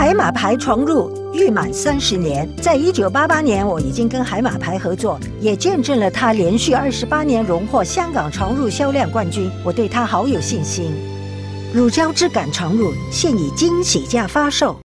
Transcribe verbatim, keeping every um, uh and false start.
海马牌床褥誉满三十年，在一九八八年，我已经跟海马牌合作，也见证了它连续二十八年荣获香港床褥销量冠军，我对它好有信心。乳胶质感床褥现已惊喜价发售。